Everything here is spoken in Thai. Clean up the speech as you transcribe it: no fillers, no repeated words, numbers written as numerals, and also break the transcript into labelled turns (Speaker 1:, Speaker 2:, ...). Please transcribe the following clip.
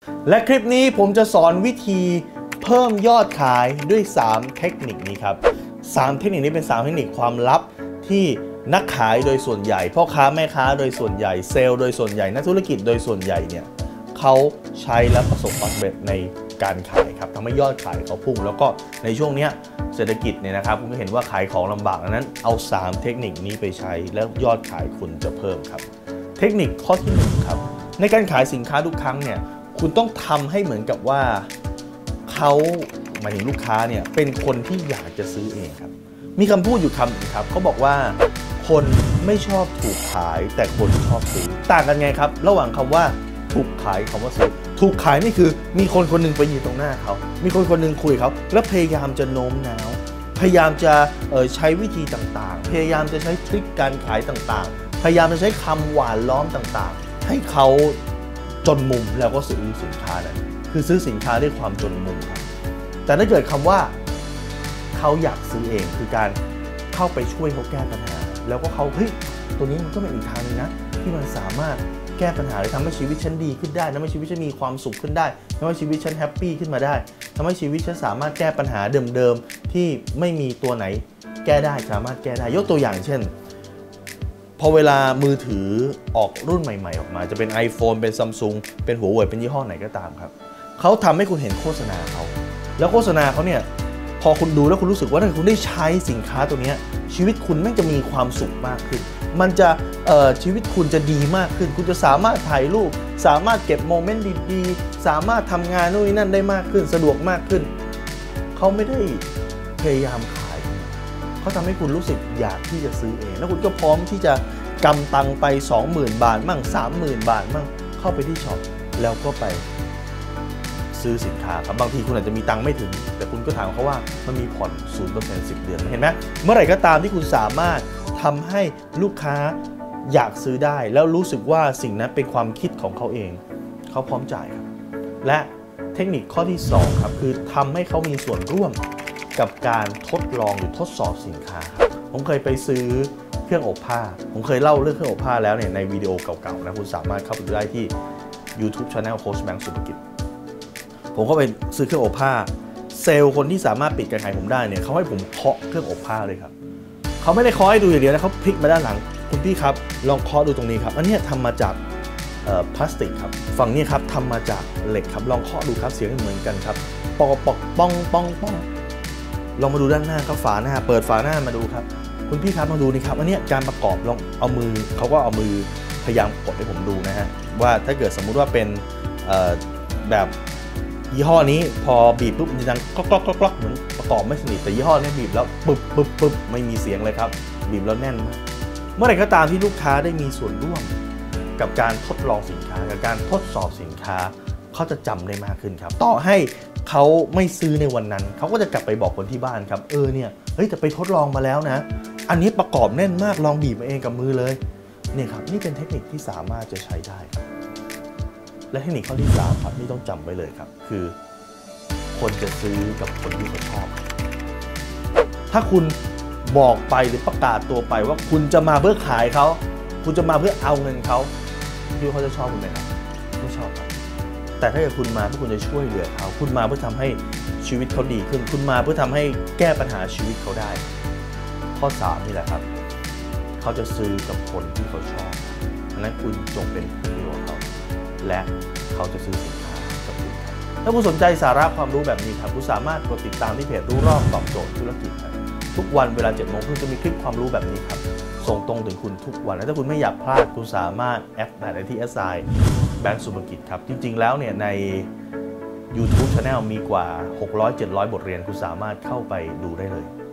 Speaker 1: และคลิปนี้ผมจะสอนวิธีเพิ่มยอดขายด้วย3เทคนิคนี้ครับ3เทคนิคนี้เป็น3เทคนิคความลับที่นักขายโดยส่วนใหญ่พ่อค้าแม่ค้าโดยส่วนใหญ่เซลล์โดยส่วนใหญ่นักธุรกิจโดยส่วนใหญ่เนี่ยเขาใช้และประสบความสำเร็จในการขายครับทำให้ยอดขายเขาพุ่งแล้วก็ในช่วงนี้เศรษฐกิจเนี่ยนะครับคุณก็เห็นว่าขายของลำบากดังนั้นเอา3เทคนิคนี้ไปใช้แล้วยอดขายคุณจะเพิ่มครับเทคนิคข้อที่1ครับในการขายสินค้าทุกครั้งเนี่ยคุณต้องทำให้เหมือนกับว่าเขาหมายถึงลูกค้าเนี่ยเป็นคนที่อยากจะซื้อเองครับมีคำพูดอยู่คำนึงครับเขาบอกว่าคนไม่ชอบถูกขายแต่คนชอบซื้อต่างกันไงครับระหว่างคำว่าถูกขายคำว่าซื้อถูกขายนี่คือมีคนคนหนึ่งไปยืนตรงหน้าเขามีคนคนหนึ่งคุยเขาแล้วพยายามจะโน้มน้าวพยายามจะใช้วิธีต่างๆพยายามจะใช้ทริคการขายต่างๆพยายามจะใช้คำหวานล้อมต่างๆให้เขาจนมุมแล้วก็ซื้อสินค้านั้นคือซื้อสินค้าด้วยความจนมุมครับแต่ถ้าเกิดคำว่าเขาอยากซื้อเองคือการเข้าไปช่วยเขาแก้ปัญหาแล้วก็เขาเฮ้ยตัวนี้มันก็เป็นอีกทางนึงนะที่มันสามารถแก้ปัญหาและทำให้ชีวิตฉันดีขึ้นได้ทำให้ชีวิตฉันมีความสุขขึ้นได้ทำให้ชีวิตฉันแฮปปี้ขึ้นมาได้ทำให้ชีวิตฉันสามารถแก้ปัญหาเดิมๆที่ไม่มีตัวไหนแก้ได้สามารถแก้ได้ยกตัวอย่างเช่นพอเวลามือถือออกรุ่นใหม่ๆออกมาจะเป็น iPhone เป็น Samsung เป็นหัวเว่ยเป็นยี่ห้อไหนก็ตามครับเขาทำให้คุณเห็นโฆษณาเขาแล้วโฆษณาเขาเนี่ยพอคุณดูแล้วคุณรู้สึกว่าถ้าคุณได้ใช้สินค้าตัวนี้ชีวิตคุณแม่งจะมีความสุขมากขึ้นมันจะชีวิตคุณจะดีมากขึ้นคุณจะสามารถถ่ายรูปสามารถเก็บโมเมนต์ดีๆสามารถทำงานนู่นนี่นั่นได้มากขึ้นสะดวกมากขึ้นเขาไม่ได้พยายามขายเขาทำให้คุณรู้สึกอยากที่จะซื้อเองแล้วคุณก็พร้อมที่จะกำตังไป 20,000 บาทมั่ง 30,000 บาทมั่งเข้าไปที่ช็อปแล้วก็ไปซื้อสินค้าครับบางทีคุณอาจจะมีตังค์ไม่ถึงแต่คุณก็ถามเขาว่ามันมีผ่อน 0% 10 เดือนเห็นไหมเมื่อไหร่ก็ตามที่คุณสามารถทำให้ลูกค้าอยากซื้อได้แล้วรู้สึกว่าสิ่งนั้นเป็นความคิดของเขาเองเขาพร้อมจ่ายครับและเทคนิคข้อที่2ครับคือทำให้เขามีส่วนร่วมกับการทดลองหรือทดสอบสินค้าครับผมเคยไปซื้อเครื่องอบผ้าผมเคยเล่าเรื่องเครื่องอบผ้าแล้วเนี่ยในวิดีโอเก่าๆนะคุณสามารถเข้าไปดูได้ที่ YouTube Channel โค้ชแบงค์สุภกิจผมก็ไปซื้อเครื่องอบผ้าเซลล์คนที่สามารถปิดการขายผมได้เนี่ยเขาให้ผมเคาะเครื่องอบผ้าเลยครับเขาไม่ได้เคาะให้ดูอย่างเดียวนะเขาพลิกมาด้านหลังคุณพี่ครับลองเคาะดูตรงนี้ครับอันนี้ทำมาจากพลาสติกครับฝั่งนี้ครับทำมาจากเหล็กครับลองเคาะดูครับเสียงเหมือนกันครับปอกปอกป้องป้องป้องลองมาดูด้านหน้าครับฝาหน้าเปิดฝาหน้ามาดูครับคุณพี่ครับลองดูนี่ครับอันนี้การประกอบลองเอามือเขาก็เอามือพยายามกดให้ผมดูนะฮะว่าถ้าเกิดสมมุติว่าเป็นแบบยี่ห้อนี้พอบีบปุ๊บมันจะดังกรอกเหมือนประกอบไม่สนิทแต่ยี่ห้อนี้บีบแล้วปึ๊บไม่มีเสียงเลยครับบีบแล้วแน่นมากเมื่อไหร่ก็ตามที่ลูกค้าได้มีส่วนร่วมกับการทดลองสินค้ากับการทดสอบสินค้าเขาจะจำได้มากขึ้นครับต่อให้เขาไม่ซื้อในวันนั้นเขาก็จะกลับไปบอกคนที่บ้านครับเนี่ยเฮ้ยแต่ไปทดลองมาแล้วนะอันนี้ประกอบแน่นมากลองบีบมาเองกับมือเลยเนี่ยครับนี่เป็นเทคนิคที่สามารถจะใช้ได้ครับและเทคนิคข้อที่3ครับนี่ต้องจำไว้เลยครับคือคนจะซื้อกับคนที่เขาชอบถ้าคุณบอกไปหรือประกาศตัวไปว่าคุณจะมาเพื่อขายเขาคุณจะมาเพื่อเอาเงินเขาคิดว่าเขาจะชอบคุณไหมครับไม่ชอบครับแต่ถ้าเกิดคุณมาเพื่อคุณจะช่วยเหลือเขาคุณมาเพื่อทำให้ชีวิตเขาดีขึ้นคุณมาเพื่อทำให้แก้ปัญหาชีวิตเขาได้ข้อ3นี่แหละครับเขาจะซื้อกับคนที่เขาชอบดังนั้นคุณจงเป็นคนดีของเขาและเขาจะซื้อสินค้ากับคุณครับถ้าคุณสนใจสาระความรู้แบบนี้ครับคุณสามารถกดติดตามที่เพจรู้รอบตอบโจทย์ธุรกิจครับทุกวันเวลา 7 โมงครึ่งจะมีคลิปความรู้แบบนี้ครับส่งตรงถึงคุณทุกวันและถ้าคุณไม่อยากพลาดคุณสามารถแอดได้ที่ SI แบงค์สุภกิจครับจริงๆแล้วเนี่ยใน YouTube Channel มีกว่า 600-700 บทเรียนคุณสามารถเข้าไปดูได้เลย